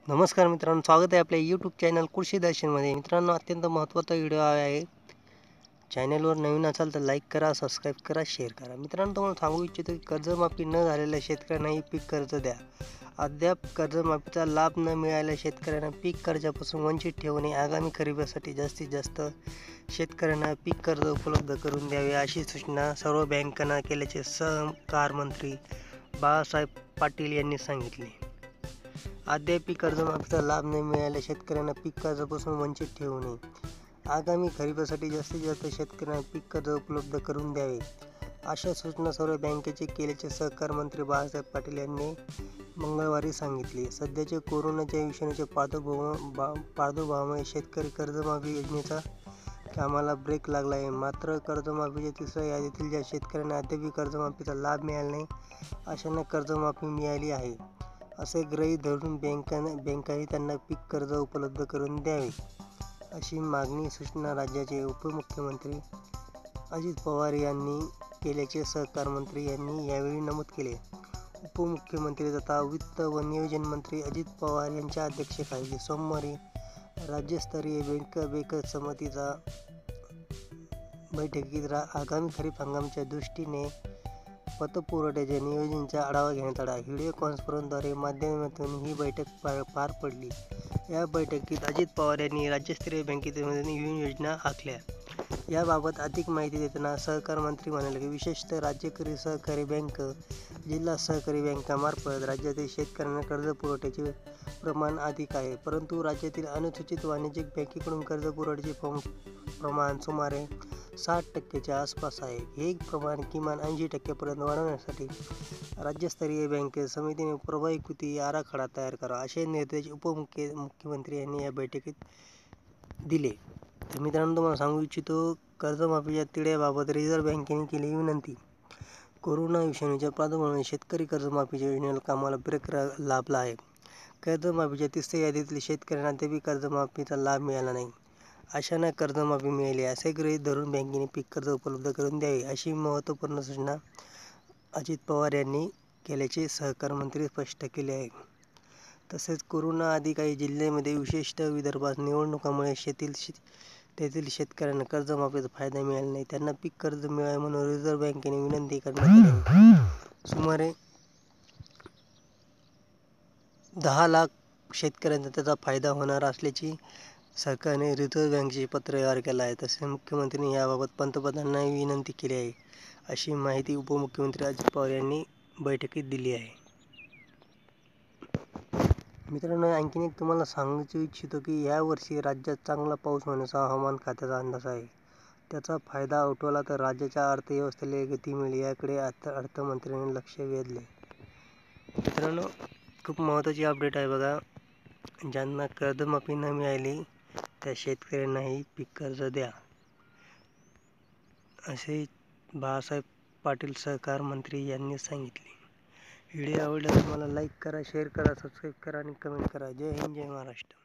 नमस्कार मित्रांनो, स्वागत आहे आपल्या यूट्यूब चॅनल कृषी दर्शनमध्ये. मित्रांनो, अत्यंत महत्त्वाचा व्हिडिओ आहे. चॅनलवर नवीन असाल तर लाईक करा, सबस्क्राईब करा, शेअर करा. मित्रांनो, तुम्हाला सांगू इच्छितो की कर्जमाफी न झालेल्या शेतकऱ्यांनाही पीक कर्ज द्या. अद्याप कर्जमाफीचा लाभ न मिळालेल्या शेतकऱ्यांना पीक कर्जापासून वंचित ठेवू नये. आगामी खरीपासाठी जास्तीत जास्त शेतकऱ्यांना पीक कर्ज उपलब्ध करून द्यावे अशी सूचना सर्व बँकांना केल्याचे सहकार मंत्री बाळासाहेब पाटील यांनी सांगितले. अद्याप कर्जमाफीचा लाभ न मिळालेल्या शेतकऱ्यांना पीक कर्जापासून वंचित ठेवू नये. आगामी खरीपासाठी जास्तीत जास्त शेतकऱ्यांना पीक कर्ज उपलब्ध करून द्यावे अशा सूचना सर्व बँकेचे केल्याचे सहकार मंत्री बाळासाहेब पाटील यांनी मंगळवारी सांगितले. सध्याच्या कोरोनाच्या विषाणूच्या प्रादुर्भावामुळे शेतकरी कर्जमाफी योजनेचा कामाला ब्रेक लागला आहे. मात्र कर्जमाफीच्या तिसऱ्या यादीतील ज्या शेतकऱ्यांना अद्याप कर्जमाफीचा लाभ मिळाला नाही अशांना कर्जमाफी मिळाली आहे असे गृहीत धरून बँकांनी त्यांना पीक कर्ज उपलब्ध करून द्यावे अशी मागणी सूचना राज्याचे उपमुख्यमंत्री अजित पवार यांनी केल्याचे सहकार मंत्री यांनी यावेळी नमूद केले. उपमुख्यमंत्री तथा वित्त व नियोजन मंत्री अजित पवार यांच्या अध्यक्षतेखाली सोमवारी राज्यस्तरीय बँक समितीच्या बैठकीत आगामी खरीप हंगामाच्या दृष्टीने पतपुरवठ्याच्या नियोजनाचा आढावा घेण्यात आला. व्हिडिओ कॉन्फरन्सद्वारे माध्यमातून ही बैठक पार पडली. या बैठकीत अजित पवार यांनी राज्यस्तरीय बँकेच्या नवीन योजना आखल्या. याबाबत अधिक माहिती देताना सहकार मंत्री म्हणाले की विशेषतः राज्य सहकारी बँक, जिल्हा सहकारी बँकांमार्फत राज्यातील शेतकऱ्यांना कर्ज पुरवठ्याचे प्रमाण अधिक आहे. परंतु राज्यातील अनुसूचित वाणिज्यिक बँकेकडून कर्ज पुरवठ्याचे प्रमाण सुमारे 60% आसपास आहे. हे प्रमाण किमान 80% वाढवण्यासाठी राज्यस्तरीय बँक समितीने प्रभावी कृती आराखडा तयार करावा असे निर्देश उपमुख्यमंत्री यांनी या बैठकीत दिले. तर मित्रांनो, तुम्हाला सांगू इच्छितो कर्जमाफीच्या तिढ्याबाबत रिझर्व्ह बँकेने केली विनंती. कोरोना विषाणूच्या प्रादुर्भावामुळे शेतकरी कर्जमाफीच्या योजनेला कामाला ब्रेक लागला आहे. कर्जमाफीच्या तिसऱ्या यादीतील शेतकऱ्यांना अद्याप कर्जमाफीचा लाभ मिळाला नाही अशांना कर्जमाफी मिळाली असे गृहीत धरून बँकेने पीक कर्ज उपलब्ध करून द्यावे अशी महत्त्वपूर्ण सूचना अजित पवार यांनी केल्याचे सहकार मंत्री स्पष्ट केले आहे. तसेच कोरोना आधी काही जिल्ह्यांमध्ये विशेषतः विदर्भात निवडणुकांमुळे तेथील शेतकऱ्यांना कर्जमाफीचा फायदा मिळाला नाही. त्यांना पीक कर्ज मिळावे म्हणून रिझर्व्ह बँकेने विनंती करण्यात आली. सुमारे 10 लाख शेतकऱ्यांना त्याचा फायदा होणार असल्याची सरकारने रिझर्व्ह बँकेचे पत्र व्यवहार केला आहे. तसेच मुख्यमंत्र्यांनी याबाबत पंतप्रधानांना विनंती केली आहे अशी माहिती उपमुख्यमंत्री अजित पवार यांनी बैठकीत दिली आहे. मित्रांनो, आणखीन एक तुम्हाला सांगू इच्छितो की यावर्षी राज्यात चांगला पाऊस होण्याचा हवामान खात्याचा अंदाज आहे. त्याचा फायदा उठवला तर राज्याच्या अर्थव्यवस्थेला गती मिळेल याकडे अर्थमंत्र्यांनी लक्ष वेधले. मित्रांनो, खूप महत्त्वाची अपडेट आहे बघा. ज्यांना कर्जमाफी न मिळाली त्या शेतकऱ्यांनाही पीक कर्ज द्या असे बाळासाहेब पाटील सहकार मंत्री यांनी सांगितले. व्हिडिओ आवडल्यास तुम्हाला लाईक करा, शेअर करा, सबस्क्राईब करा आणि कमेंट करा. जय हिंद, जय महाराष्ट्र.